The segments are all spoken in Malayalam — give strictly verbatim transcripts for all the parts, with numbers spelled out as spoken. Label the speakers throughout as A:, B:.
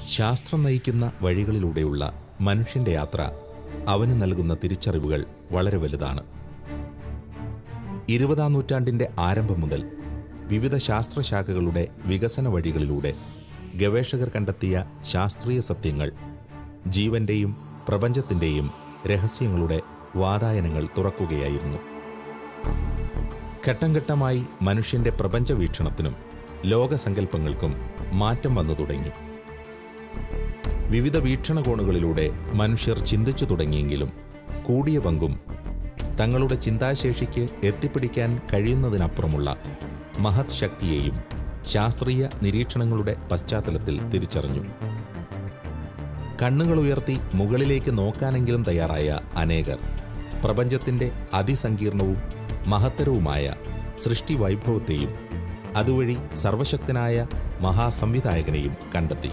A: ശാസ്ത്രം നയിക്കുന്ന വഴികളിലൂടെയുള്ള മനുഷ്യന്റെ യാത്ര അവന് നൽകുന്ന തിരിച്ചറിവുകൾ വളരെ വലുതാണ്. ഇരുപതാം നൂറ്റാണ്ടിൻ്റെ ആരംഭം മുതൽ വിവിധ ശാസ്ത്രശാഖകളുടെ വികസന വഴികളിലൂടെ ഗവേഷകർ കണ്ടെത്തിയ ശാസ്ത്രീയ സത്യങ്ങൾ ജീവന്റെയും പ്രപഞ്ചത്തിൻ്റെയും രഹസ്യങ്ങളുടെ വാതായനങ്ങൾ തുറക്കുകയായിരുന്നു. ഘട്ടം ഘട്ടമായി മനുഷ്യന്റെ പ്രപഞ്ച വീക്ഷണത്തിനും ലോകസങ്കല്പങ്ങൾക്കും മാറ്റം വന്നു തുടങ്ങി. വിവിധ വീക്ഷണകോണുകളിലൂടെ മനുഷ്യർ ചിന്തിച്ചു തുടങ്ങിയെങ്കിലും കൂടിയ പങ്കും തങ്ങളുടെ ചിന്താശേഷിക്ക് എത്തിപ്പിടിക്കാൻ കഴിയുന്നതിനപ്പുറമുള്ള മഹത് ശക്തിയെയും ശാസ്ത്രീയ നിരീക്ഷണങ്ങളുടെ പശ്ചാത്തലത്തിൽ തിരിച്ചറിഞ്ഞു. കണ്ണുകൾ ഉയർത്തി മുകളിലേക്ക് നോക്കാനെങ്കിലും തയ്യാറായ അനേകർ പ്രപഞ്ചത്തിൻ്റെ അതിസങ്കീർണവും മഹത്തരവുമായ സൃഷ്ടിവൈഭവത്തെയും അതുവഴി സർവശക്തനായ മഹാസംവിധായകനെയും കണ്ടെത്തി.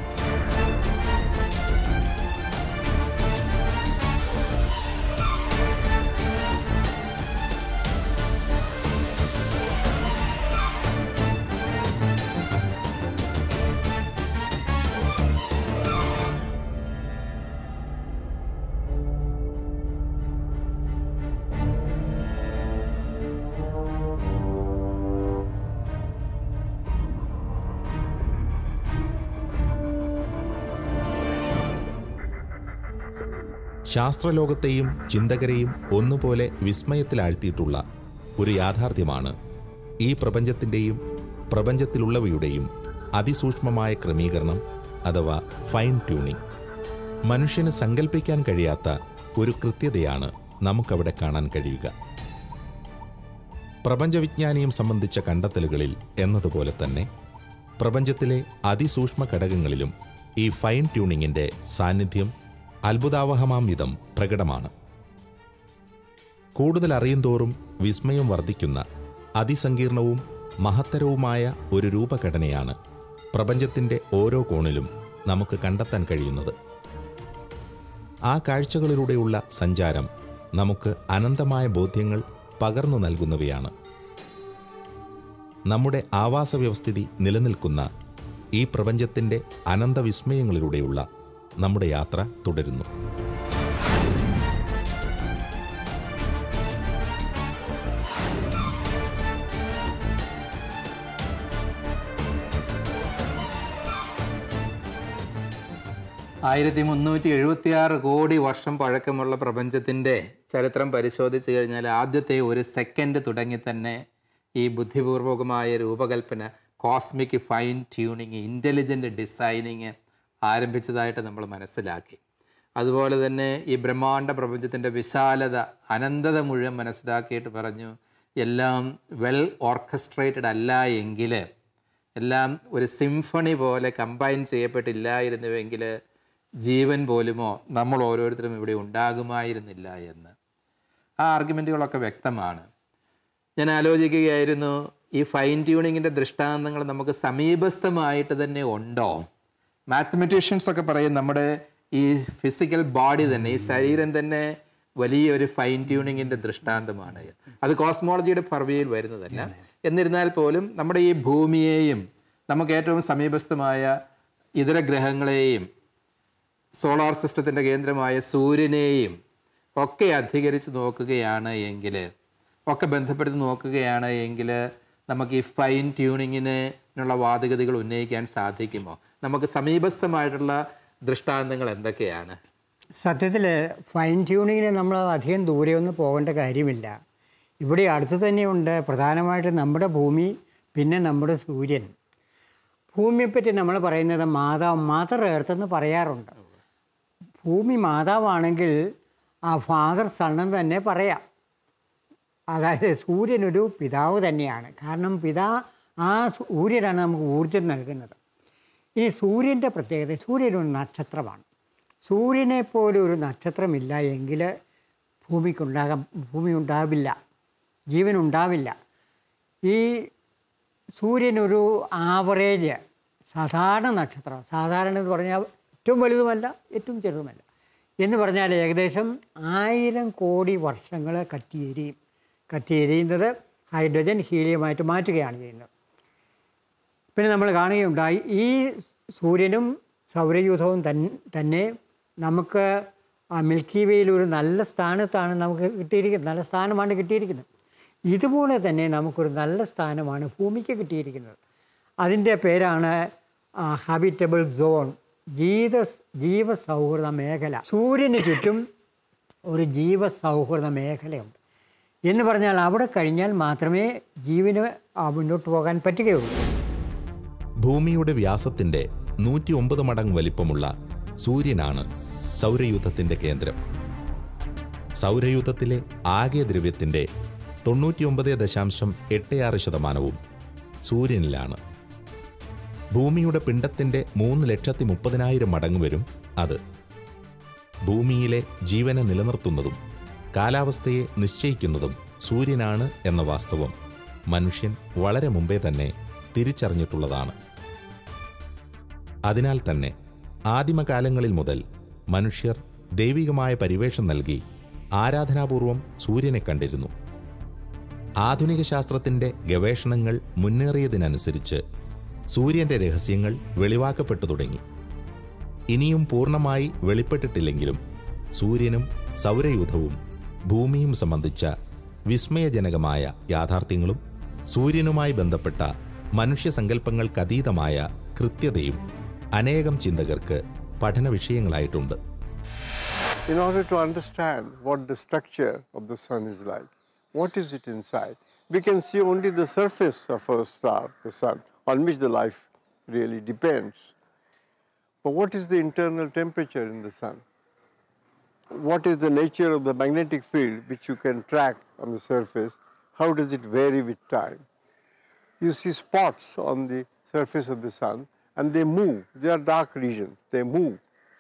A: ശാസ്ത്രലോകത്തെയും ചിന്തകരെയും ഒന്നുപോലെ വിസ്മയത്തിലാഴ്ത്തിയിട്ടുള്ള ഒരു യാഥാർത്ഥ്യമാണ് ഈ പ്രപഞ്ചത്തിൻ്റെയും പ്രപഞ്ചത്തിലുള്ളവയുടെയും അതിസൂക്ഷ്മമായ ക്രമീകരണം അഥവാ ഫൈൻ ട്യൂണിംഗ്. മനുഷ്യന് സങ്കല്പിക്കാൻ കഴിയാത്ത ഒരു കൃത്യതയാണ് നമുക്കവിടെ കാണാൻ കഴിയുക. പ്രപഞ്ചവിജ്ഞാനിയും സംബന്ധിച്ച കണ്ടെത്തലുകളിൽ എന്നതുപോലെ തന്നെ പ്രപഞ്ചത്തിലെ അതിസൂക്ഷ്മ ഘടകങ്ങളിലും ഈ ഫൈൻ ട്യൂണിങ്ങിൻ്റെ സാന്നിധ്യം അത്ഭുതാവഹമാം വിധം പ്രകടമാണ്. കൂടുതൽ അറിയുന്തോറും വിസ്മയം വർദ്ധിക്കുന്ന അതിസങ്കീർണവും മഹത്തരവുമായ ഒരു രൂപഘടനയാണ് പ്രപഞ്ചത്തിൻ്റെ ഓരോ കോണിലും നമുക്ക് കണ്ടെത്താൻ കഴിയുന്നത്. ആ കാഴ്ചകളിലൂടെയുള്ള സഞ്ചാരം നമുക്ക് അനന്തമായ ബോധ്യങ്ങൾ പകർന്നു നൽകുന്നവയാണ്. നമ്മുടെ ആവാസവ്യവസ്ഥിതി നിലനിൽക്കുന്ന ഈ പ്രപഞ്ചത്തിൻ്റെ അനന്തവിസ്മയങ്ങളിലൂടെയുള്ള നമ്മുടെ യാത്ര തുടരുന്നു.
B: ആയിരത്തി മുന്നൂറ്റി എഴുപത്തിയാറ് കോടി വർഷം പഴക്കമുള്ള പ്രപഞ്ചത്തിൻ്റെ ചരിത്രം പരിശോധിച്ചു കഴിഞ്ഞാൽ ആദ്യത്തെ ഒരു സെക്കൻഡ് തുടങ്ങി തന്നെ ഈ ബുദ്ധിപൂർവകമായ രൂപകൽപ്പന, cosmic fine tuning, intelligent designing ആരംഭിച്ചതായിട്ട് നമ്മൾ മനസ്സിലാക്കി. അതുപോലെ തന്നെ ഈ ബ്രഹ്മാണ്ഡ പ്രപഞ്ചത്തിൻ്റെ വിശാലത, അനന്തത മുഴുവൻ മനസ്സിലാക്കിയിട്ട് പറഞ്ഞു എല്ലാം വെൽ ഓർക്കസ്ട്രേറ്റഡ് അല്ല എങ്കിൽ, എല്ലാം ഒരു സിംഫണി പോലെ കമ്പൈൻ ചെയ്യപ്പെട്ടില്ലായിരുന്നുവെങ്കിൽ ജീവൻ പോലുമോ നമ്മൾ ഓരോരുത്തരും ഇവിടെ ഉണ്ടാകുമായിരുന്നില്ല എന്ന്. ആ ആർഗ്യുമെൻറ്റുകളൊക്കെ വ്യക്തമാണ്. ഞാൻ ആലോചിക്കുകയായിരുന്നു, ഈ ഫൈൻ ട്യൂണിങ്ങിൻ്റെ ദൃഷ്ടാന്തങ്ങൾ നമുക്ക് സമീപസ്ഥമായിട്ട് തന്നെ ഉണ്ടോ? മാത്തമെറ്റീഷ്യൻസ് ഒക്കെ പറയും നമ്മുടെ ഈ ഫിസിക്കൽ ബോഡി തന്നെ, ഈ ശരീരം തന്നെ വലിയൊരു ഫൈൻ ട്യൂണിങ്ങിൻ്റെ ദൃഷ്ടാന്തമാണ്. അത് കോസ്മോളജിയുടെ പർവ്വയിൽ വരുന്നതല്ല. എന്നിരുന്നാൽ പോലും നമ്മുടെ ഈ ഭൂമിയെയും നമുക്ക് ഏറ്റവും സമീപസ്ഥമായ ഇതര ഗ്രഹങ്ങളെയും സോളാർ സിസ്റ്റത്തിൻ്റെ കേന്ദ്രമായ സൂര്യനെയും ഒക്കെ അധികരിച്ച് നോക്കുകയാണ് എങ്കിൽ, ഒക്കെ ബന്ധപ്പെടുത്തി നോക്കുകയാണ് എങ്കിൽ നമുക്ക് ഈ ഫൈൻ ട്യൂണിങ്ങിനുള്ള വാദഗതികൾ ഉന്നയിക്കാൻ സാധിക്കുമോ? നമുക്ക് സമീപസ്ഥമായിട്ടുള്ള ദൃഷ്ടാന്തങ്ങൾ എന്തൊക്കെയാണ്?
C: സത്യത്തിൽ ഫൈൻ ട്യൂണിങ്ങിന് നമ്മൾ അധികം ദൂരെയൊന്നും പോകേണ്ട കാര്യമില്ല. ഇവിടെ അടുത്ത് തന്നെയുണ്ട്. പ്രധാനമായിട്ട് നമ്മുടെ ഭൂമി, പിന്നെ നമ്മുടെ സൂര്യൻ. ഭൂമിയെപ്പറ്റി നമ്മൾ പറയുന്നത് മാതാവ്, മദർ എർത്ത് എന്ന് പറയാറുണ്ട്. ഭൂമി മാതാവാണെങ്കിൽ ആ ഫാദർ സണ്ണെന്ന് തന്നെ പറയാം. അതായത് സൂര്യനൊരു പിതാവ് തന്നെയാണ്. കാരണം പിതാ ആ സൂര്യനാണ് നമുക്ക് ഊർജ്ജം നൽകുന്നത്. ഇനി സൂര്യൻ്റെ പ്രത്യേകത, സൂര്യൻ ഒരു നക്ഷത്രമാണ്. സൂര്യനെ പോലെ ഒരു നക്ഷത്രമില്ല എങ്കിൽ ഭൂമിക്കുണ്ടാകാം ഭൂമി ഉണ്ടാവില്ല, ജീവൻ ഉണ്ടാവില്ല. ഈ സൂര്യനൊരു ആവറേജ് സാധാരണ നക്ഷത്രം, സാധാരണ എന്ന് പറഞ്ഞാൽ ഏറ്റവും വലുതുമല്ല ഏറ്റവും ചെറുതുമല്ല എന്ന് പറഞ്ഞാൽ ഏകദേശം ആയിരം കോടി വർഷങ്ങൾ കത്തിയെരിയും. കത്തിയെരിയുന്നത് ഹൈഡ്രജൻ ഹീലിയമായിട്ട് മാറ്റുകയാണ് ചെയ്യുന്നത്. പിന്നെ നമ്മൾ കാണുകയുണ്ടായി ഈ സൂര്യനും സൗരയൂഥവും തന്നെ നമുക്ക് ആ മിൽക്കി വേയിൽ ഒരു നല്ല സ്ഥാനത്താണ് നമുക്ക് കിട്ടിയിരിക്കുന്നത്, നല്ല സ്ഥാനമാണ് കിട്ടിയിരിക്കുന്നത്. ഇതുപോലെ തന്നെ നമുക്കൊരു നല്ല സ്ഥാനമാണ് ഭൂമിക്ക് കിട്ടിയിരിക്കുന്നത്. അതിൻ്റെ പേരാണ് ഹാബിറ്റബിൾ സോൺ, ജീവ ജീവസൗഹൃദ മേഖല. സൂര്യന് ചുറ്റും ഒരു ജീവസൗഹൃദ മേഖലയുണ്ട് എന്ന് പറഞ്ഞാൽ അവിടെ കഴിഞ്ഞാൽ മാത്രമേ ജീവന് മുന്നോട്ട് പോകാൻ പറ്റുകയുള്ളൂ.
A: ഭൂമിയുടെ വ്യാസത്തിൻ്റെ നൂറ്റി ഒമ്പത് മടങ്ങ് വലിപ്പമുള്ള സൂര്യനാണ് സൗരയൂഥത്തിൻ്റെ കേന്ദ്രം. സൗരയൂഥത്തിലെ ആകെ ദ്രവ്യത്തിൻ്റെ തൊണ്ണൂറ്റിയൊമ്പത് ദശാംശം എട്ട് ആറ് ശതമാനവും സൂര്യനിലാണ്. ഭൂമിയുടെ പിണ്ഡത്തിൻ്റെ മൂന്ന് ലക്ഷത്തി മുപ്പതിനായിരം മടങ്ങ് വരും അത്. ഭൂമിയിലെ ജീവനെ നിലനിർത്തുന്നതും കാലാവസ്ഥയെ നിശ്ചയിക്കുന്നതും സൂര്യനാണ് എന്ന വാസ്തവം മനുഷ്യൻ വളരെ മുമ്പേ തന്നെ തിരിച്ചറിഞ്ഞിട്ടുള്ളതാണ്. അതിനാൽ തന്നെ ആദിമകാലങ്ങളിൽ മുതൽ മനുഷ്യർ ദൈവികമായ പരിവേഷം നൽകി ആരാധനാപൂർവം സൂര്യനെ കണ്ടിരുന്നു. ആധുനിക ശാസ്ത്രത്തിൻ്റെ ഗവേഷണങ്ങൾ മുന്നേറിയതിനനുസരിച്ച് സൂര്യൻ്റെ രഹസ്യങ്ങൾ വെളിവാക്കപ്പെട്ടു തുടങ്ങി. ഇനിയും പൂർണ്ണമായി വെളിപ്പെട്ടിട്ടില്ലെങ്കിലും സൂര്യനും സൗരയൂഥവും ഭൂമിയും സംബന്ധിച്ച വിസ്മയജനകമായ യാഥാർത്ഥ്യങ്ങളും സൂര്യനുമായി ബന്ധപ്പെട്ട മനുഷ്യസങ്കല്പങ്ങൾക്കതീതമായ കൃത്യതയും അനേകം ചിന്തകർക്ക് പഠന വിഷയങ്ങളായിട്ടുണ്ട്.
D: In order to understand what the structure of the sun is like, what is it inside, we can see only the surface of our star, the sun, on which the life really depends. But what is the internal temperature in the sun? What is the nature of the magnetic field which you can track on the surface? How does it vary with time? You see spots on the surface of the sun and they move. They are dark regions. They move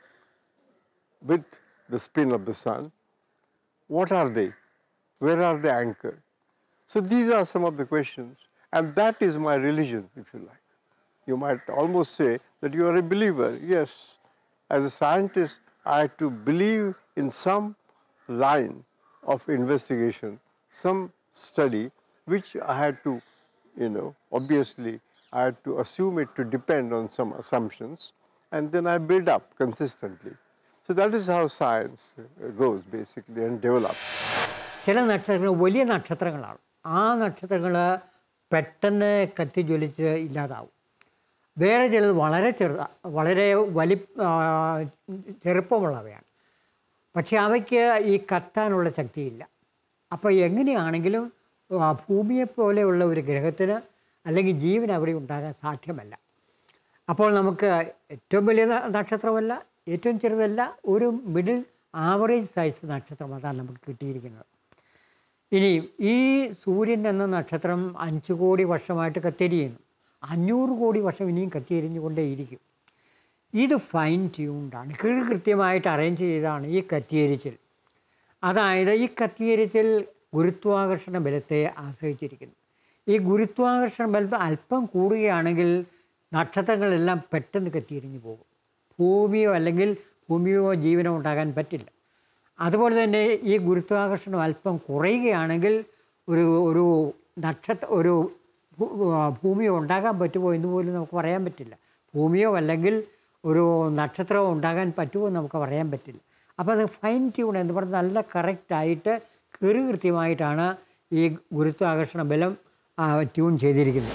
D: with the spin of the sun. What are they? Where are they anchored? So these are some of the questions, and that is my religion, if you like. You might almost say that you are a believer. Yes, as a scientist, I had to believe in some line of investigation, some study, which I had to, you know, obviously, I had to assume it to depend on some assumptions, and then I build up consistently. So that is how science goes basically and develops.
C: ചില നക്ഷത്രങ്ങൾ വലിയ നക്ഷത്രങ്ങളാണ്. ആ നക്ഷത്രങ്ങൾ പെട്ടെന്ന് കത്തിജ്വലിച്ച് ഇല്ലാതാവും. വേറെ ചിലത് വളരെ ചെറുത വളരെ വലി ചെറുപ്പമുള്ളവയാണ്. പക്ഷേ അവയ്ക്ക് ഈ കത്താനുള്ള ശക്തിയില്ല. അപ്പോൾ എങ്ങനെയാണെങ്കിലും ഭൂമിയെപ്പോലെയുള്ള ഒരു ഗ്രഹത്തിന് അല്ലെങ്കിൽ ജീവൻ അവിടെ ഉണ്ടാകാൻ സാധ്യമല്ല. അപ്പോൾ നമുക്ക് ഏറ്റവും വലിയ നക്ഷത്രമല്ല, ഏറ്റവും ചെറുതല്ല, ഒരു മിഡിൽ ആവറേജ് സൈസ് നക്ഷത്രം അതാണ് നമുക്ക് കിട്ടിയിരിക്കുന്നത്. ഇനി ഈ സൂര്യൻ എന്ന നക്ഷത്രം അഞ്ച് കോടി വർഷമായിട്ട് കത്തിയെരിയുന്നു. അഞ്ഞൂറ് കോടി വർഷം ഇനിയും കത്തിയെരിഞ്ഞുകൊണ്ടേയിരിക്കും. ഇത് ഫൈൻ ട്യൂൺഡാണ്, കീഴ് കൃത്യമായിട്ട് അറേഞ്ച് ചെയ്താണ് ഈ കത്തിയെരിച്ചിൽ. അതായത് ഈ കത്തിയെരിച്ചിൽ ഗുരുത്വാകർഷണ ബലത്തെ ആശ്രയിച്ചിരിക്കുന്നു. ഈ ഗുരുത്വാകർഷണ ബലം അല്പം കൂടുകയാണെങ്കിൽ നക്ഷത്രങ്ങളെല്ലാം പെട്ടെന്ന് കത്തിയെരിഞ്ഞു പോകും. ഭൂമിയോ അല്ലെങ്കിൽ ഭൂമിയോ ജീവനോ ഉണ്ടാകാൻ പറ്റില്ല. അതുപോലെ തന്നെ ഈ ഗുരുത്വാകർഷണം അല്പം കുറയുകയാണെങ്കിൽ ഒരു ഒരു നക്ഷത്ര ഒരു ഭൂമിയോ ഉണ്ടാകാൻ പറ്റുമോ എന്ന് പോലും നമുക്ക് പറയാൻ പറ്റില്ല. ഭൂമിയോ അല്ലെങ്കിൽ ഒരു നക്ഷത്രമോ ഉണ്ടാകാൻ പറ്റുമോ എന്ന് നമുക്ക് പറയാൻ പറ്റില്ല. അപ്പോൾ അത് ഫൈൻ ട്യൂൺ എന്ന് പറഞ്ഞാൽ നല്ല കറക്റ്റായിട്ട് കീറി കൃത്യമായിട്ടാണ് ഈ ഗുരുത്വാകർഷണ ബലം ട്യൂൺ ചെയ്തിരിക്കുന്നത്.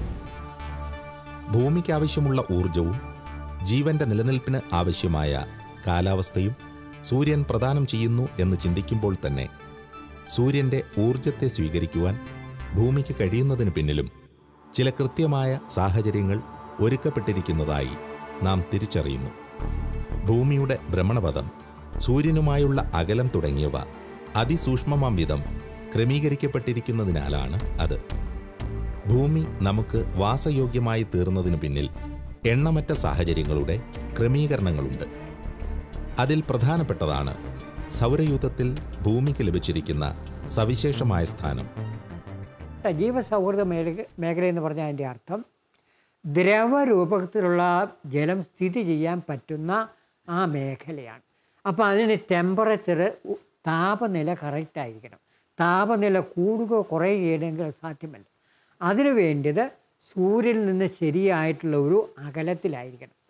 A: ഭൂമിക്ക് ആവശ്യമുള്ള ഊർജവും ജീവന്റെ നിലനിൽപ്പിന് ആവശ്യമായ കാലാവസ്ഥയും സൂര്യൻ പ്രദാനം ചെയ്യുന്നു എന്ന് ചിന്തിക്കുമ്പോൾ തന്നെ സൂര്യൻ്റെ ഊർജത്തെ സ്വീകരിക്കുവാൻ ഭൂമിക്ക് കഴിയുന്നതിന് പിന്നിലും ചില കൃത്യമായ സാഹചര്യങ്ങൾ ഒരുക്കപ്പെട്ടിരിക്കുന്നതായി നാം തിരിച്ചറിയുന്നു. ഭൂമിയുടെ ഭ്രമണപഥം, സൂര്യനുമായുള്ള അകലം തുടങ്ങിയവ അതിസൂക്ഷ്മമാം വിധം ക്രമീകരിക്കപ്പെട്ടിരിക്കുന്നതിനാലാണ് അത്. ഭൂമി നമുക്ക് വാസയോഗ്യമായി തീർന്നതിന് പിന്നിൽ എണ്ണമറ്റ സാഹചര്യങ്ങളുടെ ക്രമീകരണങ്ങളുണ്ട്. അതിൽ പ്രധാനപ്പെട്ടതാണ് സൗരയൂഥത്തിൽ ഭൂമിക്ക് ലഭിച്ചിരിക്കുന്ന സവിശേഷമായ സ്ഥാനം.
C: ജീവസൗഹൃദ മേഖല മേഖല എന്ന് പറഞ്ഞാൽ അതിൻ്റെ അർത്ഥം ദ്രവരൂപത്തിലുള്ള ജലം സ്ഥിതി ചെയ്യാൻ പറ്റുന്ന ആ മേഖലയാണ്. അപ്പോൾ അതിന് ടെമ്പറേച്ചർ, താപനില കറക്റ്റായിരിക്കണം. താപനില കൂടുകയോ കുറയുകയാണെങ്കിൽ സാധ്യമല്ല. അതിനു വേണ്ടത് സൂര്യനിൽ നിന്ന് ശരിയായിട്ടുള്ള ഒരു അകലത്തിലായിരിക്കണം.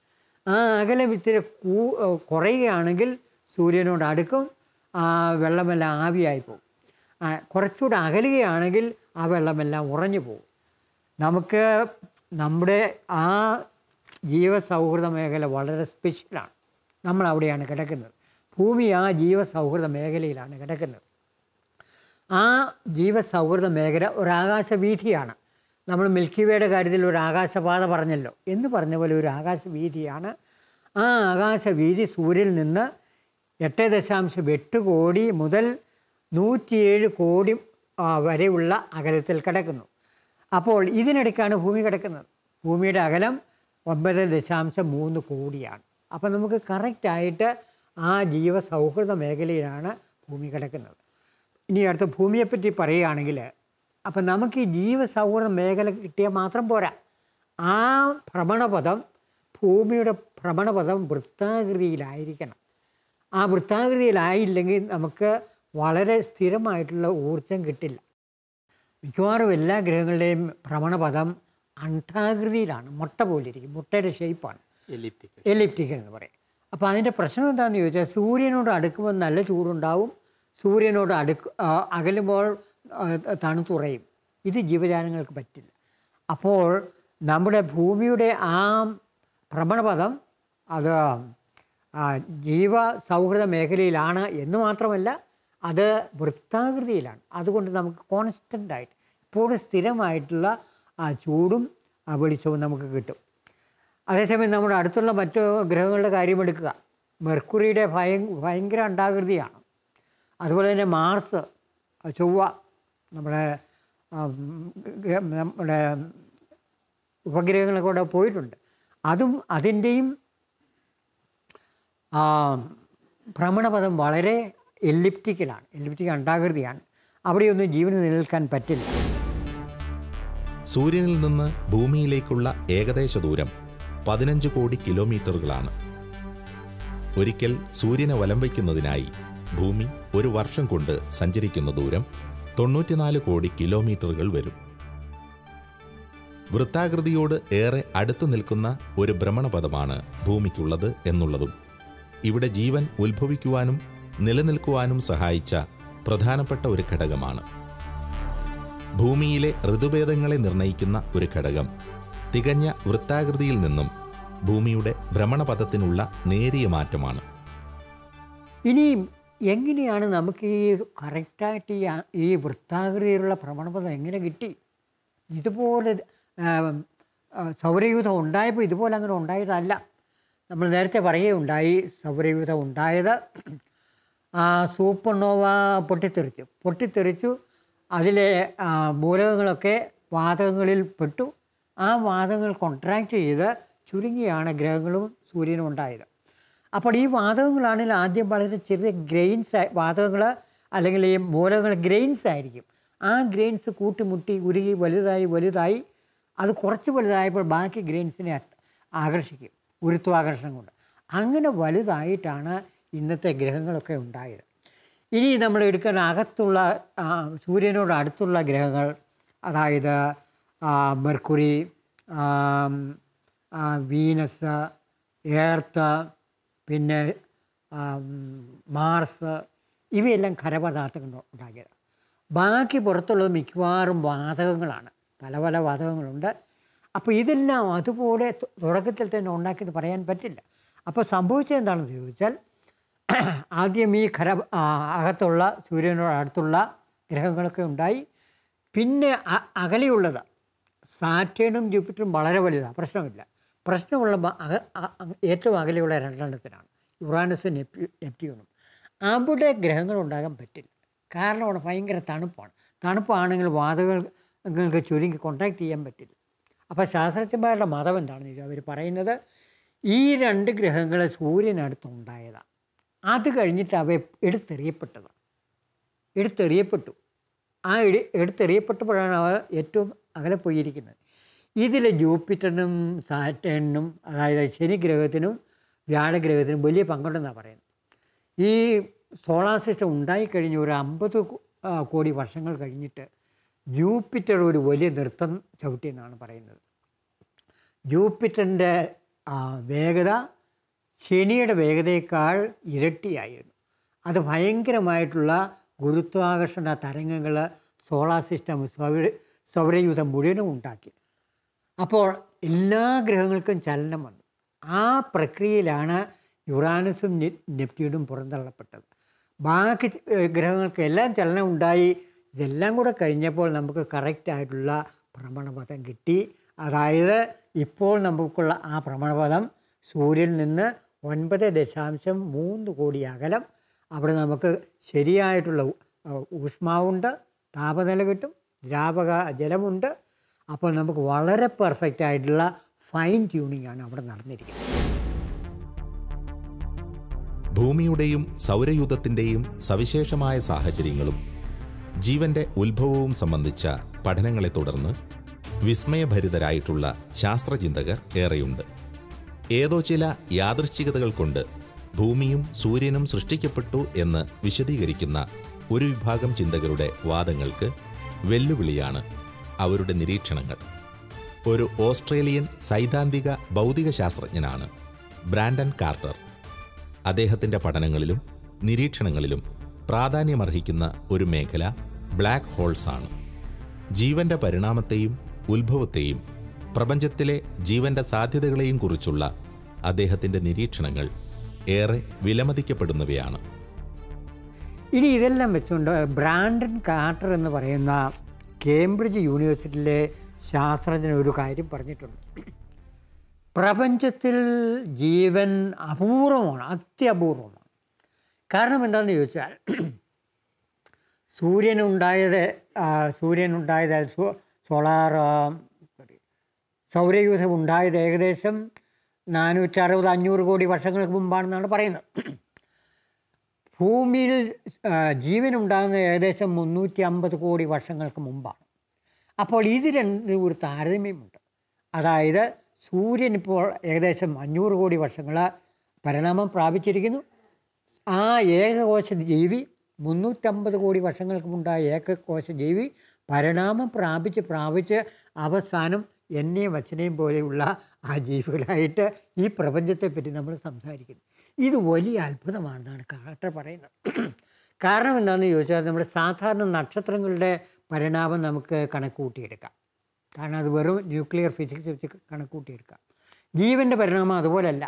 C: ആ അകലം ഇത്തിരി കൂ കുറയുകയാണെങ്കിൽ സൂര്യനോട് അടുക്കും, ആ വെള്ളമെല്ലാം ആവിയായി പോകും. കുറച്ചുകൂടെ അകലുകയാണെങ്കിൽ ആ വെള്ളമെല്ലാം ഉറഞ്ഞു പോകും. നമുക്ക് നമ്മുടെ ആ ജീവസൗഹൃദ മേഖല വളരെ സ്പെഷ്യലാണ്. നമ്മളവിടെയാണ് കിടക്കുന്നത്. ഭൂമി ആ ജീവസൗഹൃദ മേഖലയിലാണ് കിടക്കുന്നത്. ആ ജീവസൗഹൃദ മേഖല ഒരു ആകാശവീഥിയാണ്. നമ്മൾ മിൽക്കി വേയുടെ കാര്യത്തിൽ ഒരു ആകാശപാത പറഞ്ഞല്ലോ, എന്ന് പറഞ്ഞ പോലെ ഒരു ആകാശവീഥിയാണ്. ആ ആകാശവീഥി സൂര്യനിൽ നിന്ന് എട്ട് ദശാംശം എട്ട് കോടി മുതൽ നൂറ്റിയേഴ് കോടി വരെയുള്ള അകലത്തിൽ കിടക്കുന്നു. അപ്പോൾ ഇതിനിടയ്ക്കാണ് ഭൂമി കിടക്കുന്നത്. ഭൂമിയുടെ അകലം ഒമ്പത് ദശാംശം മൂന്ന് കോടിയാണ്. അപ്പോൾ നമുക്ക് കറക്റ്റായിട്ട് ആ ജീവസൗഹൃദ മേഖലയിലാണ് ഭൂമി കിടക്കുന്നത്. ഇനി അടുത്ത ഭൂമിയെപ്പറ്റി പറയുകയാണെങ്കിൽ, അപ്പം നമുക്ക് ഈ ജീവസൗഹൃദ മേഖല കിട്ടിയാൽ മാത്രം പോരാ. ആ ഭ്രമണപഥം, ഭൂമിയുടെ ഭ്രമണപഥം വൃത്താകൃതിയിലായിരിക്കണം. ആ വൃത്താകൃതിയിലായില്ലെങ്കിൽ നമുക്ക് വളരെ സ്ഥിരമായിട്ടുള്ള ഊർജം കിട്ടില്ല. മിക്കവാറും എല്ലാ ഗ്രഹങ്ങളുടെയും ഭ്രമണപഥം അണ്ഡാകൃതിയിലാണ്, മുട്ട പോലെ ഇരിക്കും. മുട്ടയുടെ ഷേപ്പാണ്,
B: എലിപ്റ്റിക്കൽ
C: എലിപ്റ്റിക്കൽ എന്ന് പറയും. അപ്പോൾ അതിൻ്റെ പ്രശ്നം എന്താണെന്ന് ചോദിച്ചാൽ, സൂര്യനോട് അടുക്കുമ്പോൾ നല്ല ചൂടുണ്ടാവും, സൂര്യനോട് അടുക്ക് അകലുമ്പോൾ തണുത്തുറയും. ഇത് ജീവജാലങ്ങൾക്ക് പറ്റില്ല. അപ്പോൾ നമ്മുടെ ഭൂമിയുടെ ആ ഭ്രമണപഥം അത് ജീവ സൗഹൃദ മേഖലയിലാണ് എന്ന് മാത്രമല്ല, അത് വൃത്താകൃതിയിലാണ്. അതുകൊണ്ട് നമുക്ക് കോൺസ്റ്റൻ്റായിട്ട് ഇപ്പോഴും സ്ഥിരമായിട്ടുള്ള ആ ചൂടും ആ വെളിച്ചവും നമുക്ക് കിട്ടും. അതേസമയം നമ്മുടെ അടുത്തുള്ള മറ്റു ഗ്രഹങ്ങളുടെ കാര്യമെടുക്കുക, മെർക്കുറിയുടെ ഭയ ഭയങ്കര അണ്ഡാകൃതിയാണ്. അതുപോലെ തന്നെ മാർസ്, ചൊവ്വ, നമ്മുടെ നമ്മുടെ ഉപഗ്രഹങ്ങളൊക്കെ കൂടെ പോയിട്ടുണ്ട്. അതും അതിൻ്റെയും ഭ്രമണപഥം വളരെ എലിപ്റ്റിക്കലാണ്, എലിപ്റ്റിക്കൽ അണ്ഡാകൃതിയാണ്. അവിടെയൊന്നും ജീവന് നിലനിൽക്കാൻ പറ്റില്ല.
A: സൂര്യനിൽ നിന്ന് ഭൂമിയിലേക്കുള്ള ഏകദേശ ദൂരം പതിനഞ്ച് കോടി കിലോമീറ്ററുകളാണ്. ഒരിക്കൽ സൂര്യനെ വലം വയ്ക്കുന്നതിനായി ഭൂമി ഒരു വർഷം കൊണ്ട് സഞ്ചരിക്കുന്ന ദൂരം തൊണ്ണൂറ്റിനാല് കോടി കിലോമീറ്ററുകൾ വരും. വൃത്താകൃതിയോട് ഏറെ അടുത്തു നിൽക്കുന്ന ഒരു ഭ്രമണപഥമാണ് ഭൂമിക്കുള്ളത് എന്നുള്ളതും ഇവിടെ ജീവൻ ഉത്ഭവിക്കുവാനും നിലനിൽക്കുവാനും സഹായിച്ച പ്രധാനപ്പെട്ട ഒരു ഘടകമാണ്. ഭൂമിയിലെ ഋതുഭേദങ്ങളെ നിർണയിക്കുന്ന ഒരു ഘടകം തികഞ്ഞ വൃത്താകൃതിയിൽ നിന്നും ഭൂമിയുടെ ഭ്രമണപഥത്തിനുള്ള നേരിയ മാറ്റമാണ്.
C: ഇനിയും എങ്ങനെയാണ് നമുക്ക് ഈ കറക്റ്റായിട്ട് ഈ ഈ വൃത്താകൃതിയിലുള്ള ഭ്രമണപഥം എങ്ങനെ കിട്ടി? ഇതുപോലെ സൗരയൂഥം ഉണ്ടായപ്പോൾ ഇതുപോലെ അങ്ങനെ ഉണ്ടായതല്ല. നമ്മൾ നേരത്തെ പറയുകയുണ്ടായി, സൗരയൂഥം ഉണ്ടായത് സൂപ്പർനോവ പൊട്ടിത്തെറിച്ചു പൊട്ടിത്തെറിച്ചു അതിലെ മൂലകങ്ങളൊക്കെ വാതകങ്ങളിൽ പെട്ടു. ആ വാതകങ്ങൾ കോൺട്രാക്ട് ചെയ്ത് ചുരുങ്ങിയാണ് ഗ്രഹങ്ങളും സൂര്യനും ഉണ്ടായത്. അപ്പോൾ ഈ വാതകങ്ങളാണെങ്കിൽ ആദ്യം വളരെ ചെറിയ ഗ്രെയിൻസ്, വാതകങ്ങൾ അല്ലെങ്കിൽ ഈ മൂലകങ്ങൾ ഗ്രെയിൻസ് ആയിരിക്കും. ആ ഗ്രെയിൻസ് കൂട്ടിമുട്ടി ഉരുകി വലുതായി വലുതായി അത് കുറച്ച് വലുതായപ്പോൾ ബാക്കി ഗ്രെയിൻസിനെ ആകർഷിക്കും, ഗുരുത്വാകർഷണം കൊണ്ട്. അങ്ങനെ വലുതായിട്ടാണ് ഇന്നത്തെ ഗ്രഹങ്ങളൊക്കെ ഉണ്ടായത്. ഇനി നമ്മൾ എടുക്കുന്ന അകത്തുള്ള സൂര്യനോട് അടുത്തുള്ള ഗ്രഹങ്ങൾ, അതായത് മെർക്കുറി, വീനസ്, എർത്ത്, പിന്നെ മാർസ്, ഇവയെല്ലാം ഖരപദാർത്ഥങ്ങൾ ഉണ്ടാക്കിയത്. ബാക്കി പുറത്തുള്ളത് മിക്കവാറും വാതകങ്ങളാണ്, പല പല വാതകങ്ങളുണ്ട്. അപ്പോൾ ഇതെല്ലാം അതുപോലെ തുടക്കത്തിൽ തന്നെ ഉണ്ടാക്കിയെന്ന് പറയാൻ പറ്റില്ല. അപ്പോൾ സംഭവിച്ചത് എന്താണെന്ന് ചോദിച്ചാൽ, ആദ്യം ഈ ഖര അകത്തുള്ള സൂര്യനോട് അടുത്തുള്ള ഗ്രഹങ്ങളൊക്കെ ഉണ്ടായി. പിന്നെ അകലെയുള്ളത് സാറ്റേണും ജൂപ്പിറ്ററും വളരെ വലുതാണ്, പ്രശ്നമില്ല. പ്രശ്നമുള്ള ഏറ്റവും അകലെയുള്ള രണ്ടെണ്ണത്തിനാണ്, യുറാനസും നെപ്റ്റ്യൂ നെപ്റ്റ്യൂണും. അവിടെ ഗ്രഹങ്ങൾ ഉണ്ടാകാൻ പറ്റില്ല. കാരണം അവിടെ ഭയങ്കര തണുപ്പാണ്. തണുപ്പാണെങ്കിൽ വാതകങ്ങൾക്ക് ചുരുങ്ങി കോൺടാക്ട് ചെയ്യാൻ പറ്റില്ല. അപ്പോൾ ശാസ്ത്രജ്ഞന്മാരുടെ മതം എന്താണെന്ന് ചോദിച്ചാൽ അവർ പറയുന്നത് ഈ രണ്ട് ഗ്രഹങ്ങൾ സൂര്യനടുത്തുണ്ടായതാണ്. അത് കഴിഞ്ഞിട്ട് അവ എടുത്തെറിയപ്പെട്ടതാണ്, എടുത്തെറിയപ്പെട്ടു. ആ എടു എടുത്തെറിയപ്പെട്ടപ്പോഴാണ് അവ ഏറ്റവും അകലെ പോയിരിക്കുന്നത്. ഇതിൽ ജൂപ്പിറ്ററിനും സാറ്റേണിനും, അതായത് ശനിഗ്രഹത്തിനും വ്യാഴഗ്രഹത്തിനും വലിയ പങ്കുണ്ടെന്നാണ് പറയുന്നത്. ഈ സോളാർ സിസ്റ്റം ഉണ്ടായിക്കഴിഞ്ഞ് ഒരു അമ്പത് കോടി വർഷങ്ങൾ കഴിഞ്ഞിട്ട് ജൂപ്പിറ്റർ ഒരു വലിയ നൃത്തം ചവിട്ടിയെന്നാണ് പറയുന്നത്. ജൂപ്പിറ്ററിൻ്റെ വേഗത ശനിയുടെ വേഗതയേക്കാൾ ഇരട്ടിയായിരുന്നു. അത് ഭയങ്കരമായിട്ടുള്ള ഗുരുത്വാകർഷണ തരംഗങ്ങൾ സോളാർ സിസ്റ്റം സൗര സൗരയൂഥം മുഴുവനും ഉണ്ടാക്കി. അപ്പോൾ എല്ലാ ഗ്രഹങ്ങൾക്കും ചലനം വന്നു. ആ പ്രക്രിയയിലാണ് യുറാനസും നെപ്റ്റ്യൂണും പുറന്തള്ളപ്പെട്ടത്. ബാക്കി ഗ്രഹങ്ങൾക്ക് എല്ലാം ചലനം ഉണ്ടായി. ഇതെല്ലാം കൂടെ കഴിഞ്ഞപ്പോൾ നമുക്ക് കറക്റ്റായിട്ടുള്ള ഭ്രമണപഥം കിട്ടി. അതായത് ഇപ്പോൾ നമുക്കുള്ള ആ ഭ്രമണപഥം സൂര്യനിൽ നിന്ന് ഒൻപത് ദശാംശം മൂന്ന് കോടി അകലം. അവിടെ നമുക്ക് ശരിയായിട്ടുള്ള ഊഷ്മാവുണ്ട്, താപനില കിട്ടും, ദ്രാവക ജലമുണ്ട്. അപ്പോൾ നമുക്ക് വളരെ പെർഫെക്റ്റ് ആയിട്ടുള്ള ഫൈൻ ട്യൂണിംഗ് ആണ് അവിടെ നടന്നിരിക്കുന്നത്.
A: ഭൂമിയുടെയും സൗരയൂഥത്തിൻ്റെയും സവിശേഷമായ സാഹചര്യങ്ങളും ജീവന്റെ ഉത്ഭവവും സംബന്ധിച്ച പഠനങ്ങളെ തുടർന്ന് വിസ്മയഭരിതരായിട്ടുള്ള ശാസ്ത്രചിന്തകർ ഏറെയുണ്ട്. ഏതോ ചില യാദൃശ്ചികതകൾ കൊണ്ട് ഭൂമിയും സൂര്യനും സൃഷ്ടിക്കപ്പെട്ടു എന്ന് വിശദീകരിക്കുന്ന ഒരു വിഭാഗം ചിന്തകരുടെ വാദങ്ങൾക്ക് വെല്ലുവിളിയാണ് അവരുടെ നിരീക്ഷണങ്ങൾ. ഒരു ഓസ്ട്രേലിയൻ സൈദ്ധാന്തിക ഭൗതിക ശാസ്ത്രജ്ഞനാണ് ബ്രാൻഡൻ കാർട്ടർ. അദ്ദേഹത്തിൻ്റെ പഠനങ്ങളിലും നിരീക്ഷണങ്ങളിലും പ്രാധാന്യമർഹിക്കുന്ന ഒരു മേഖല ബ്ലാക്ക് ഹോൾസ് ആണ്. ജീവന്റെ പരിണാമത്തെയും ഉത്ഭവത്തെയും പ്രപഞ്ചത്തിലെ ജീവന്റെ സാധ്യതകളെയും കുറിച്ചുള്ള അദ്ദേഹത്തിൻ്റെ നിരീക്ഷണങ്ങൾ ഏറെ വിലമതിക്കപ്പെടുന്നവയാണ്.
C: ഇനി ഇതെല്ലാം വെച്ചുകൊണ്ട് ബ്രാൻഡൻ കാർട്ടർ എന്ന് പറയുന്ന കേംബ്രിഡ്ജ് യൂണിവേഴ്സിറ്റിയിലെ ശാസ്ത്രജ്ഞൻ ഒരു കാര്യം പറഞ്ഞിട്ടുണ്ട്. പ്രപഞ്ചത്തിൽ ജീവൻ അപൂർവമാണ്, അത്യപൂർവമാണ്. കാരണം എന്താണെന്ന് ചോദിച്ചാൽ സൂര്യനുണ്ടായത് സൂര്യനുണ്ടായത് സോളാർ സൗരയൂഥം ഉണ്ടായത് ഏകദേശം നാനൂറ്റി അറുപത് അഞ്ഞൂറ് കോടി വർഷങ്ങൾക്ക് മുമ്പാണെന്നാണ് പറയുന്നത്. ഭൂമിയിൽ ജീവനുണ്ടാകുന്നത് ഏകദേശം മുന്നൂറ്റി അമ്പത് കോടി വർഷങ്ങൾക്ക് മുമ്പാണ്. അപ്പോൾ ഇത് രണ്ടും ഒരു താരതമ്യമുണ്ട്. അതായത് സൂര്യൻ ഇപ്പോൾ ഏകദേശം അഞ്ഞൂറ് കോടി വർഷങ്ങൾ പരിണാമം പ്രാപിച്ചിരിക്കുന്നു. ആ ഏകകോശ ജീവി മുന്നൂറ്റമ്പത് കോടി വർഷങ്ങൾക്ക് മുണ്ടായ ഏകകോശ ജീവി പരിണാമം പ്രാപിച്ച് പ്രാപിച്ച് അവസാനം എന്നെയും അച്ഛനെയും പോലെയുള്ള ആ ജീവികളായിട്ട് ഈ പ്രപഞ്ചത്തെപ്പറ്റി നമ്മൾ സംസാരിക്കുന്നു. ഇത് വലിയ അത്ഭുതമാണെന്നാണ് കാർട്ടർ പറയുന്നത്. കാരണം എന്താണെന്ന് ചോദിച്ചാൽ നമ്മുടെ സാധാരണ നക്ഷത്രങ്ങളുടെ പരിണാമം നമുക്ക് കണക്കുകൂട്ടിയെടുക്കാം. കാരണം അത് വെറും ന്യൂക്ലിയർ ഫിസിക്സ് വെച്ച് കണക്കുകൂട്ടിയെടുക്കാം. ജീവൻ്റെ പരിണാമം അതുപോലല്ല.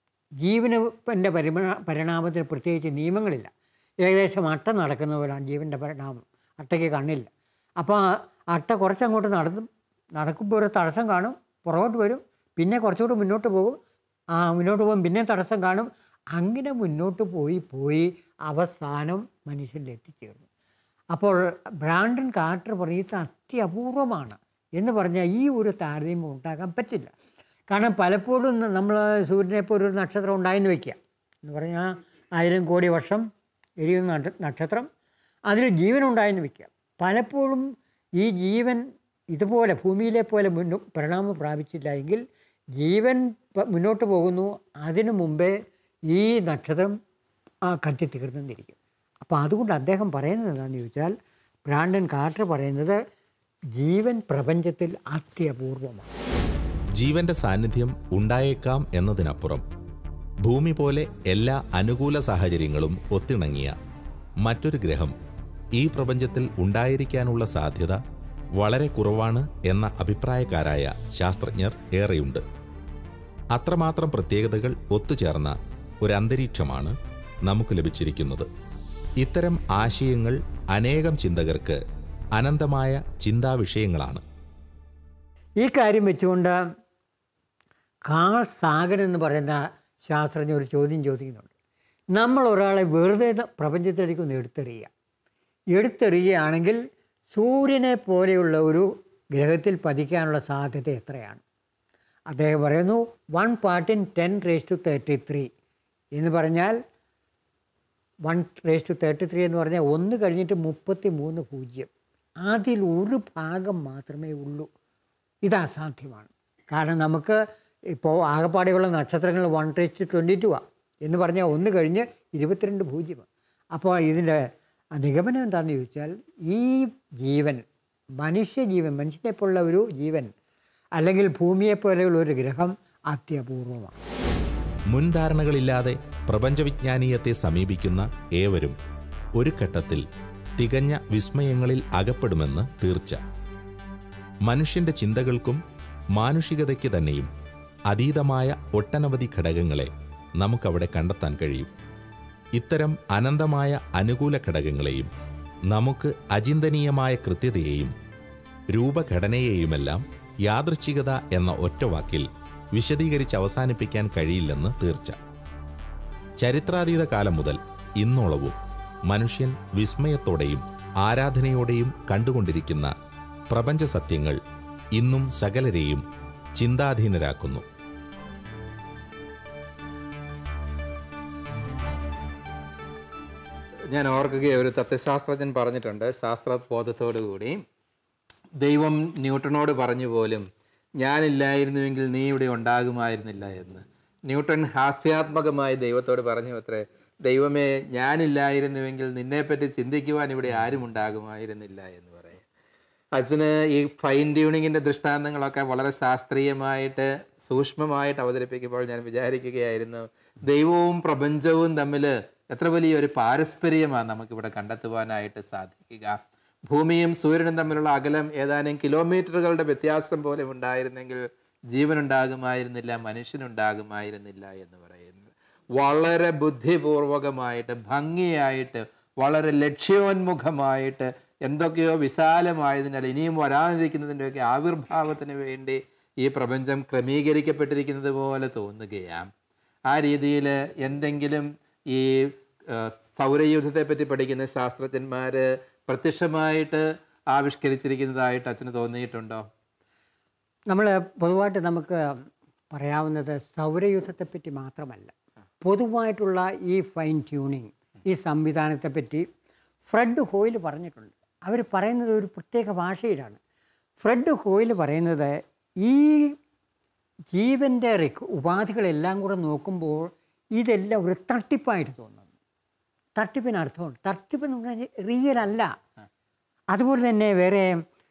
C: ജീവൻ്റെ പരിണാ പരിണാമത്തിന് പ്രത്യേകിച്ച് നിയമങ്ങളില്ല. ഏകദേശം അട്ട നടക്കുന്ന പോലെയാണ് ജീവൻ്റെ പരിണാമം. അട്ടയ്ക്ക് കണ്ണില്ല. അപ്പോൾ അട്ട കുറച്ചങ്ങോട്ട് നടന്നും നടക്കുമ്പോൾ ഒരു തടസ്സം കാണും, പുറകോട്ട് വരും, പിന്നെ കുറച്ചുകൂടി മുന്നോട്ട് പോകും, ആ മുന്നോട്ട് പോകും, പിന്നെ തടസ്സം കാണും. അങ്ങനെ മുന്നോട്ട് പോയി പോയി അവസാനം മനുഷ്യനിൽ എത്തിച്ചേർന്നു. അപ്പോൾ ബ്രാൻഡൻ കാർട്ടർ പറയുന്നത് അത്യപൂർവമാണ് എന്ന് പറഞ്ഞാൽ ഈ ഒരു താരതമ്യം ഉണ്ടാകാൻ പറ്റില്ല. കാരണം പലപ്പോഴും നമ്മൾ സൂര്യനെപ്പോൾ ഒരു നക്ഷത്രം ഉണ്ടായെന്ന് വയ്ക്കുക എന്ന് പറഞ്ഞാൽ ആയിരം കോടി വർഷം എരിയുന്ന നക്ഷത്രം, അതിൽ ജീവനുണ്ടായെന്ന് വയ്ക്കുക. പലപ്പോഴും ഈ ജീവൻ ഇതുപോലെ ഭൂമിയിലെ പോലെ മുന്നോ പരിണാമം പ്രാപിച്ചില്ല എങ്കിൽ ജീവൻ മുന്നോട്ട് പോകുന്നു, അതിനു മുമ്പേ ഈ നക്ഷത്രം കത്തി തീർന്നെന്നിരിക്കും. അപ്പോൾ അതുകൊണ്ട് അദ്ദേഹം പറയുന്നത് എന്താണെന്ന് ചോദിച്ചാൽ, ബ്രാൻഡൻ കാർട്ടർ പറയുന്നത് ജീവൻ പ്രപഞ്ചത്തിൽ അത്യപൂർവമാണ്.
A: ജീവന്റെ സാന്നിധ്യം ഉണ്ടായേക്കാം എന്നതിനപ്പുറം ഭൂമി പോലെ എല്ലാ അനുകൂല സാഹചര്യങ്ങളും ഒത്തിണങ്ങിയ മറ്റൊരു ഗ്രഹം ഈ പ്രപഞ്ചത്തിൽ ഉണ്ടായിരിക്കാനുള്ള സാധ്യത വളരെ കുറവാണ് എന്ന അഭിപ്രായക്കാരായ ശാസ്ത്രജ്ഞർ ഏറെയുണ്ട്. അത്രമാത്രം പ്രത്യേകതകൾ ഒത്തുചേർന്ന ഒരു അന്തരീക്ഷമാണ് നമുക്ക് ലഭിച്ചിരിക്കുന്നത്. ഇത്തരം ആശയങ്ങൾ അനേകം ചിന്തകർക്ക് അനന്തമായ ചിന്താവിഷയങ്ങളാണ്.
C: ഈ കാര്യം വെച്ചുകൊണ്ട് കാൾ സാഗൻ എന്ന് പറയുന്ന ശാസ്ത്രജ്ഞർ ഒരു ചോദ്യം ചോദിക്കുന്നുണ്ട്. നമ്മൾ ഒരാളെ വെറുതെ പ്രപഞ്ചത്തിലേക്ക് ഒന്ന് എടുത്തെറിയുക എടുത്തെറിയുകയാണെങ്കിൽ സൂര്യനെ പോലെയുള്ള ഒരു ഗ്രഹത്തിൽ പതിക്കാനുള്ള സാധ്യത എത്രയാണ്? അദ്ദേഹം പറയുന്നു one part in ten raise to thirty three എന്ന് പറഞ്ഞാൽ one raise to thirty three എന്ന് പറഞ്ഞാൽ ഒന്ന് കഴിഞ്ഞിട്ട് മുപ്പത്തി മൂന്ന് പൂജ്യം, അതിൽ ഒരു ഭാഗം മാത്രമേ ഉള്ളൂ. ഇത് അസാധ്യമാണ്. കാരണം നമുക്ക് ഇപ്പോൾ ആകെപ്പാടെയുള്ള നക്ഷത്രങ്ങൾ one raise to twenty two ആണ് എന്ന് പറഞ്ഞാൽ ഒന്ന് കഴിഞ്ഞ് ഇരുപത്തിരണ്ട് പൂജ്യമാണ്. അപ്പോൾ ഇതിൻ്റെ നിഗമനം എന്താണെന്ന് ചോദിച്ചാൽ ഈ ജീവൻ മനുഷ്യജീവൻ മനുഷ്യനെപ്പോലുള്ള ഒരു ജീവൻ അല്ലെങ്കിൽ ഭൂമിയെപ്പോലെയുള്ള ഒരു ഗ്രഹം അത്യപൂർവമാണ്.
A: മുൻധാരണകളില്ലാതെ പ്രപഞ്ചവിജ്ഞാനീയത്തെ സമീപിക്കുന്ന ഏവരും ഒരു ഘട്ടത്തിൽ തികഞ്ഞ വിസ്മയങ്ങളിൽ അകപ്പെടുമെന്ന് തീർച്ച. മനുഷ്യന്റെ ചിന്തകൾക്കും മാനുഷികതയ്ക്ക് തന്നെയും അതീതമായ ഒട്ടനവധി ഘടകങ്ങളെ നമുക്കവിടെ കണ്ടെത്താൻ കഴിയും. ഇത്തരം അനന്തമായ അനുകൂല ഘടകങ്ങളെയും നമുക്ക് അചിന്തനീയമായ കൃത്യതയെയും രൂപഘടനയെയുമെല്ലാം യാദൃച്ഛികത എന്ന ഒറ്റവാക്കിൽ വിശദീകരിച്ച് അവസാനിപ്പിക്കാൻ കഴിയില്ലെന്ന് തീർച്ച. ചരിത്രാതീത കാലം മുതൽ ഇന്നോളവും മനുഷ്യൻ വിസ്മയത്തോടെയും ആരാധനയോടെയും കണ്ടുകൊണ്ടിരിക്കുന്ന പ്രപഞ്ച സത്യങ്ങൾ ഇന്നും സകലരെയും ചിന്താധീനരാക്കുന്നു.
B: ഞാൻ ഓർക്കുകയും ഒരു തത്വശാസ്ത്രജ്ഞൻ പറഞ്ഞിട്ടുണ്ട്, ശാസ്ത്രബോധത്തോടുകൂടി, ദൈവം ന്യൂട്ടനോട് പറഞ്ഞു പോലും ഞാനില്ലായിരുന്നുവെങ്കിൽ നീ ഇവിടെ ഉണ്ടാകുമായിരുന്നില്ല എന്ന്. ന്യൂട്ടൺ ഹാസ്യാത്മകമായി ദൈവത്തോട് പറഞ്ഞു അത്രേ, ദൈവമേ ഞാനില്ലായിരുന്നുവെങ്കിൽ നിന്നെപ്പറ്റി ചിന്തിക്കുവാൻ ഇവിടെ ആരും ഉണ്ടാകുമായിരുന്നില്ല എന്ന് പറയും. അച്ഛന് ഈ ഫൈൻ ട്യൂണിങ്ങിൻ്റെ ദൃഷ്ടാന്തങ്ങളൊക്കെ വളരെ ശാസ്ത്രീയമായിട്ട് സൂക്ഷ്മമായിട്ട് അവതരിപ്പിക്കുമ്പോൾ ഞാൻ വിചാരിക്കുകയായിരുന്നു, ദൈവവും പ്രപഞ്ചവും തമ്മിൽ എത്ര വലിയൊരു പാരസ്പര്യമാണ് നമുക്കിവിടെ കണ്ടെത്തുവാനായിട്ട് സാധിക്കുക. ഭൂമിയും സൂര്യനും തമ്മിലുള്ള അകലം ഏതാനും കിലോമീറ്ററുകളുടെ വ്യത്യാസം പോലെ ഉണ്ടായിരുന്നെങ്കിൽ ജീവനുണ്ടാകുമായിരുന്നില്ല, മനുഷ്യനുണ്ടാകുമായിരുന്നില്ല എന്ന് പറയുന്നത്. വളരെ ബുദ്ധിപൂർവകമായിട്ട്, ഭംഗിയായിട്ട്, വളരെ ലക്ഷ്യോന്മുഖമായിട്ട്, എന്തൊക്കെയോ വിശാലമായതിനാൽ ഇനിയും വരാനിരിക്കുന്നതിൻ്റെയൊക്കെ ആവിർഭാവത്തിന് വേണ്ടി ഈ പ്രപഞ്ചം ക്രമീകരിക്കപ്പെട്ടിരിക്കുന്നത് പോലെ തോന്നുകയാണ്. ആ രീതിയിൽ എന്തെങ്കിലും ഈ സൗരയൂഥത്തെ പറ്റി പഠിക്കുന്ന ശാസ്ത്രജ്ഞന്മാർ പ്രത്യക്ഷമായിട്ട് ആവിഷ്കരിച്ചിരിക്കുന്നതായിട്ട് അച്ഛന് തോന്നിയിട്ടുണ്ടോ?
C: നമ്മൾ പൊതുവായിട്ട് നമുക്ക് പറയാവുന്നത് സൗരയൂഥത്തെപ്പറ്റി മാത്രമല്ല, പൊതുവായിട്ടുള്ള ഈ ഫൈൻ ട്യൂണിങ്, ഈ സംവിധാനത്തെപ്പറ്റി ഫ്രെഡ് ഹോയിൽ പറഞ്ഞിട്ടുണ്ട്. അവർ പറയുന്നത് ഒരു പ്രത്യേക ഭാഷയിലാണ്. ഫ്രെഡ് ഹോയിൽ പറയുന്നത് ഈ ജീവൻ്റെ റിക് ഉപാധികളെല്ലാം കൂടെ നോക്കുമ്പോൾ ഇതെല്ലാം ഒരു തട്ടിപ്പായിട്ട് തോന്നുന്നു. തട്ടിപ്പിന് അർത്ഥമുണ്ട്. തട്ടിപ്പ് എന്ന് പറഞ്ഞാൽ റിയൽ അല്ല. അതുപോലെ തന്നെ വേറെ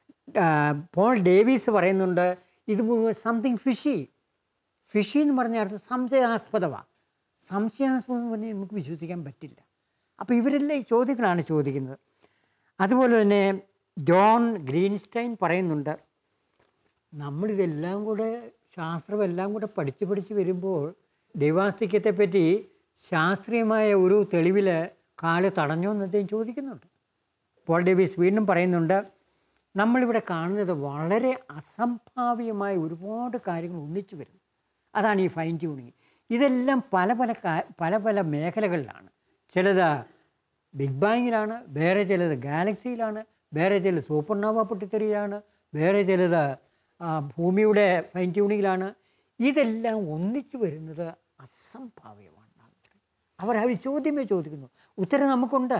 C: പോൾ ഡേവിസ് പറയുന്നുണ്ട്, ഇത് സംതിങ് ഫിഷി. ഫിഷി എന്ന് പറഞ്ഞ അർത്ഥം സംശയാസ്പദമാണ്. സംശയാസ്പദം എന്ന് പറഞ്ഞാൽ നമുക്ക് വിശ്വസിക്കാൻ പറ്റില്ല. അപ്പോൾ ഇവരെല്ലാം ഈ ചോദ്യങ്ങളാണ് ചോദിക്കുന്നത്. അതുപോലെ തന്നെ ജോൺ ഗ്രീൻസ്റ്റൈൻ പറയുന്നുണ്ട്, നമ്മളിതെല്ലാം കൂടെ ശാസ്ത്രമെല്ലാം കൂടെ പഠിച്ച് പഠിച്ച് വരുമ്പോൾ ദൈവാസ്തിക്യത്തെപ്പറ്റി ശാസ്ത്രീയമായ ഒരു തെളിവിൽ കാല് തടഞ്ഞോ എന്ന് അദ്ദേഹം ചോദിക്കുന്നുണ്ട്. പോൾ ഡേവിസ് വീണ്ടും പറയുന്നുണ്ട്, നമ്മളിവിടെ കാണുന്നത് വളരെ അസംഭാവ്യമായ ഒരുപാട് കാര്യങ്ങൾ ഒന്നിച്ചു വരുന്നു. അതാണ് ഈ ഫൈൻ ട്യൂണിങ്. ഇതെല്ലാം പല പല പല പല മേഖലകളിലാണ്. ചിലത് ബിഗ് ബാങ്ങിലാണ്, വേറെ ചിലത് ഗാലക്സിയിലാണ്, വേറെ ചിലത് സൂപ്പർനോവ പൊട്ടിത്തെറിയിലാണ്, വേറെ ചിലത് ഭൂമിയുടെ ഫൈൻ ട്യൂണിങ്ങിലാണ്. ഇതെല്ലാം ഒന്നിച്ചു വരുന്നത് അസംഭാവ്യമാണ്. അവർ അവർ ചോദ്യമേ ചോദിക്കുന്നു, ഉത്തരം നമുക്കുണ്ട്.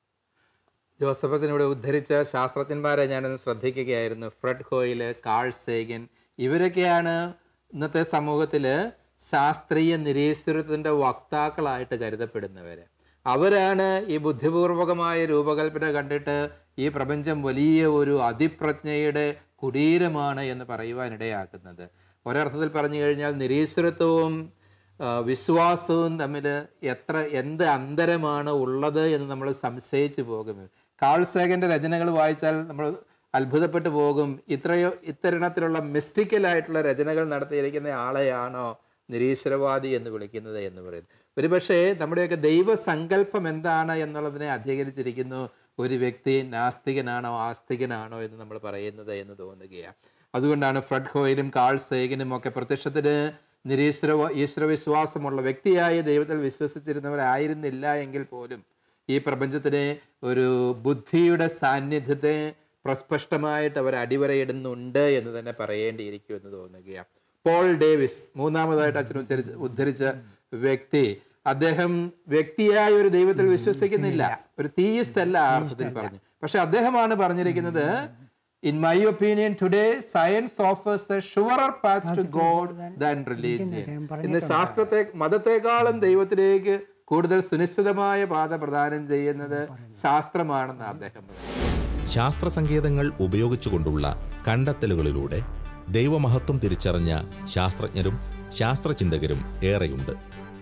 B: ജോസഫ് അച്ഛൻ ഇവിടെ ഉദ്ധരിച്ച ശാസ്ത്രജ്ഞന്മാരെ ഞാനൊന്ന് ശ്രദ്ധിക്കുകയായിരുന്നു. ഫ്രെഡ് ഹോയിൽ, കാൾ സേഗൻ, ഇവരൊക്കെയാണ് ഇന്നത്തെ സമൂഹത്തിൽ ശാസ്ത്രീയ നിരീശ്വരത്തിൻ്റെ വക്താക്കളായിട്ട് കരുതപ്പെടുന്നവർ. അവരാണ് ഈ ബുദ്ധിപൂർവകമായ രൂപകൽപ്പന കണ്ടിട്ട് ഈ പ്രപഞ്ചം വലിയ ഒരു അതിപ്രജ്ഞയുടെ കുടീരമാണ് എന്ന് പറയുവാനിടയാക്കുന്നത്. ഒരർത്ഥത്തിൽ പറഞ്ഞു കഴിഞ്ഞാൽ നിരീശ്വരത്വവും വിശ്വാസവും തമ്മിൽ എത്ര എന്ത് അന്തരമാണ് ഉള്ളത് എന്ന് നമ്മൾ സംശയിച്ചു പോകും. കാൾ സേഗൻ്റെ രചനകൾ വായിച്ചാൽ നമ്മൾ അത്ഭുതപ്പെട്ടു പോകും. ഇത്രയോ ഇത്തരണത്തിലുള്ള മിസ്റ്റിക്കലായിട്ടുള്ള രചനകൾ നടത്തിയിരിക്കുന്ന ആളെയാണോ നിരീശ്വരവാദി എന്ന് വിളിക്കുന്നത് എന്ന് പറയുന്നത്. ഒരുപക്ഷെ നമ്മുടെയൊക്കെ ദൈവസങ്കല്പം എന്താണ് എന്നുള്ളതിനെ അധികരിച്ചിരിക്കുന്നു ഒരു വ്യക്തി നാസ്തികനാണോ ആസ്തികനാണോ എന്ന് നമ്മൾ പറയുന്നത് എന്ന് തോന്നുകയാണ്. അതുകൊണ്ടാണ് ഫ്രെഡ് ഹോയിലും കാൾ സേഗനും ഒക്കെ പ്രത്യക്ഷത്തിന് നിരീശ്വര ഈശ്വരവിശ്വാസമുള്ള വ്യക്തിയായ ദൈവത്തിൽ വിശ്വസിച്ചിരുന്നവരായിരുന്നില്ല എങ്കിൽ പോലും ഈ പ്രപഞ്ചത്തിനെ ഒരു ബുദ്ധിയുടെ സാന്നിധ്യത്തെ പ്രസ്പഷ്ടമായിട്ട് അവർ അടിവരയിടുന്നുണ്ട് എന്ന് തന്നെ പറയേണ്ടിയിരിക്കും എന്ന് തോന്നുകയാണ്. പോൾ ഡേവിസ്, മൂന്നാമതായിട്ട് അച്ഛൻ ഉച്ചരിച്ച് ഉദ്ധരിച്ച വ്യക്തി, അദ്ദേഹം വ്യക്തിയായ ഒരു ദൈവത്തിൽ വിശ്വസിക്കുന്നില്ല, ഒരു തീയിസ്റ്റ് അല്ല ആ അർത്ഥത്തിൽ പറഞ്ഞു. പക്ഷെ അദ്ദേഹമാണ് പറഞ്ഞിരിക്കുന്നത്, in my opinion today science offers a surer path to God than religion. ഇന്ന് ശാസ്ത്രത്തെ മതത്തെക്കാളും ദൈവത്തിലേക്ക് കൂടുതൽ സുനിശ്ചിതമായ പാത പ്രദാനം ചെയ്യുന്നത് ശാസ്ത്രമാണെന്ന് അദ്ദേഹം പറഞ്ഞു.
A: ശാസ്ത്രസങ്കേതങ്ങൾ ഉപയോഗിച്ചുകൊണ്ടുള്ള കണ്ടെത്തലുകളിലൂടെ ദൈവമഹത്വം തിരിച്ചറിഞ്ഞ ശാസ്ത്രജ്ഞരും ശാസ്ത്രചിന്തകരും ഏറെയുണ്ട്.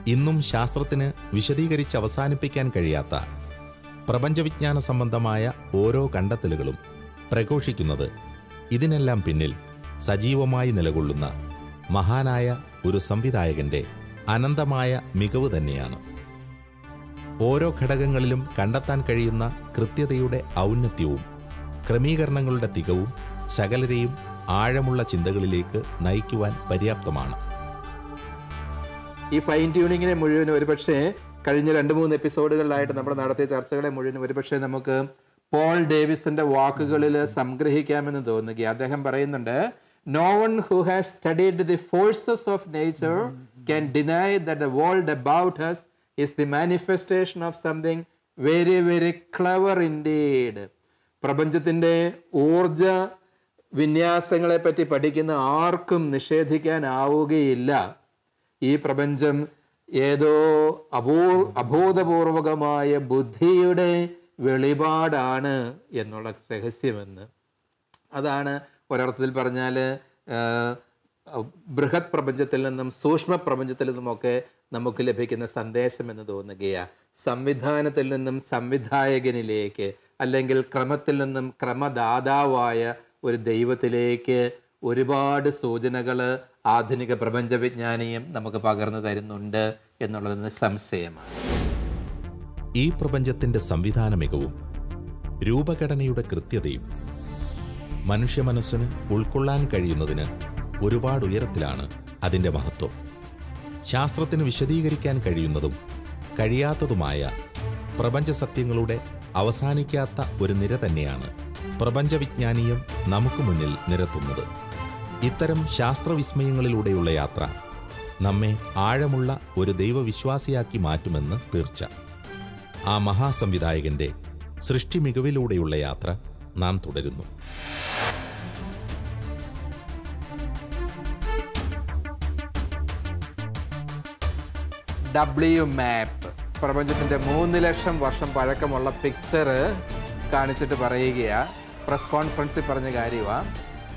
A: ഇന്നും ശാസ്ത്രത്തിന് വിശദീകരിച്ച് അവസാനിപ്പിക്കാൻ കഴിയാത്ത പ്രപഞ്ചവിജ്ഞാന സംബന്ധമായ ഓരോ കണ്ടെത്തലുകളും പ്രഘോഷിക്കുന്നത് ഇതിനെല്ലാം പിന്നിൽ സജീവമായി നിലകൊള്ളുന്ന മഹാനായ ഒരു സംവിധായകന്റെ അനന്തമായ മികവ് തന്നെയാണ്. ഓരോ ഘടകങ്ങളിലും കണ്ടെത്താൻ കഴിയുന്ന കൃത്യതയുടെ ഔന്നത്യവും ക്രമീകരണങ്ങളുടെ തികവും സകലരെയും ആഴമുള്ള ചിന്തകളിലേക്ക് നയിക്കുവാൻ പര്യാപ്തമാണ്.
B: ഈ ഫൈൻ ട്യൂണിങ്ങിനെ മുഴുവൻ ഒരുപക്ഷെ കഴിഞ്ഞ രണ്ട് മൂന്ന് എപ്പിസോഡുകളിലായിട്ട് നമ്മൾ നടത്തിയ ചർച്ചകളെ മുഴുവൻ ഒരുപക്ഷെ നമുക്ക് പോൾ ഡേവിസിന്റെ വാക്കുകളിൽ സംഗ്രഹിക്കാമെന്ന് തോന്നുക. അദ്ദേഹം പറയുന്നുണ്ട്, no one who has studied the forces of nature can deny that the world about us is the manifestation of something very very clever indeed. പ്രപഞ്ചത്തിൻ്റെ ഊർജ വിന്യാസങ്ങളെ പറ്റി പഠിക്കുന്ന ആർക്കും നിഷേധിക്കാനാവുകയില്ല ഈ പ്രപഞ്ചം ഏതോ അപൂ അഭൂതപൂർവകമായ ബുദ്ധിയുടെ വെളിപാടാണ് എന്നുള്ള രഹസ്യമെന്ന്. അതാണ് ഒരർത്ഥത്തിൽ പറഞ്ഞാൽ ബൃഹത് പ്രപഞ്ചത്തിൽ നിന്നും സൂക്ഷ്മ പ്രപഞ്ചത്തിൽ നിന്നുമൊക്കെ നമുക്ക് ലഭിക്കുന്ന സന്ദേശം എന്ന് തോന്നുകയാണ്. സംവിധാനത്തിൽ നിന്നും സംവിധായകനിലേക്ക്, അല്ലെങ്കിൽ ക്രമത്തിൽ നിന്നും ക്രമദാതാവായ ഒരു ദൈവത്തിലേക്ക് ഒരുപാട് സൂചനകൾ ആധുനിക പ്രപഞ്ചവിജ്ഞാനിയും നമുക്ക് പകർന്നു തരുന്നുണ്ട് എന്നുള്ളതിന് സംശയമാണ്.
A: ഈ പ്രപഞ്ചത്തിന്റെ സംവിധാന മികവും രൂപഘടനയുടെ കൃത്യതയും മനുഷ്യ മനസ്സിന് ഉൾക്കൊള്ളാൻ കഴിയുന്നതിന് ഒരുപാട് ഉയരത്തിലാണ് അതിൻ്റെ മഹത്വം. ശാസ്ത്രത്തിന് വിശദീകരിക്കാൻ കഴിയുന്നതും കഴിയാത്തതുമായ പ്രപഞ്ച സത്യങ്ങളുടെ അവസാനിക്കാത്ത ഒരു നിര തന്നെയാണ് പ്രപഞ്ചവിജ്ഞാനീയം നമുക്ക് മുന്നിൽ നിരത്തുന്നത്. ഇത്തരം ശാസ്ത്രവിസ്മയങ്ങളിലൂടെയുള്ള യാത്ര നമ്മെ ആഴമുള്ള ഒരു ദൈവവിശ്വാസിയാക്കി മാറ്റുമെന്ന് തീർച്ച. ആ മഹാസംവിധായകന്റെ സൃഷ്ടി മികവിലൂടെയുള്ള യാത്ര നാം തുടരുന്നു.
B: ഡബ്ല്യു മാപ്പ് പ്രപഞ്ചത്തിൻ്റെ മൂന്ന് ലക്ഷം വർഷം പഴക്കമുള്ള പിക്ചർ കാണിച്ചിട്ട് പറയുകയാണ്. പ്രസ് കോൺഫറൻസിൽ പറഞ്ഞ കാര്യമാണ്.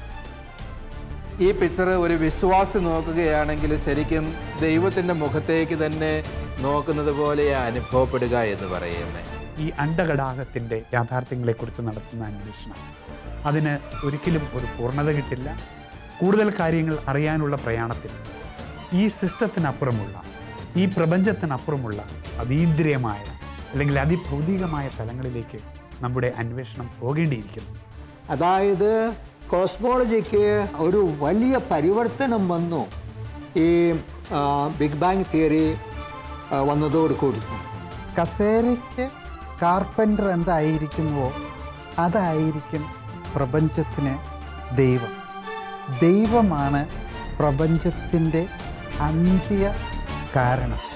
B: ഈ പിക്ചർ ഒരു വിശ്വാസി നോക്കുകയാണെങ്കിൽ ശരിക്കും ദൈവത്തിൻ്റെ മുഖത്തേക്ക് തന്നെ നോക്കുന്നത് പോലെയാണ് അനുഭവപ്പെടുക എന്ന് പറയുന്നത്.
E: ഈ അണ്ഡഘടാകത്തിൻ്റെ യാഥാർത്ഥ്യങ്ങളെക്കുറിച്ച് നടത്തുന്ന അന്വേഷണം അതിന് ഒരിക്കലും ഒരു പൂർണ്ണത കിട്ടില്ല. കൂടുതൽ കാര്യങ്ങൾ അറിയാനുള്ള പ്രയാണത്തിൽ ഈ സിസ്റ്റത്തിനപ്പുറമുള്ള, ഈ പ്രപഞ്ചത്തിനപ്പുറമുള്ള അതീന്ദ്രിയമായ അല്ലെങ്കിൽ അതിഭൗതികമായ തലങ്ങളിലേക്ക് നമ്മുടെ അന്വേഷണം പോകേണ്ടിയിരിക്കുന്നു.
C: അതായത് കോസ്മോളജിക്ക് ഒരു വലിയ പരിവർത്തനം വന്നു ഈ ബിഗ് ബാങ് തിയറി വന്നതോടുകൂടി.
F: കസേരയ്ക്ക് കാർപ്പൻ്റർ എന്തായിരിക്കുന്നുവോ അതായിരിക്കും പ്രപഞ്ചത്തിന് ദൈവം. ദൈവമാണ് പ്രപഞ്ചത്തിൻ്റെ അന്ത്യ കാരണം.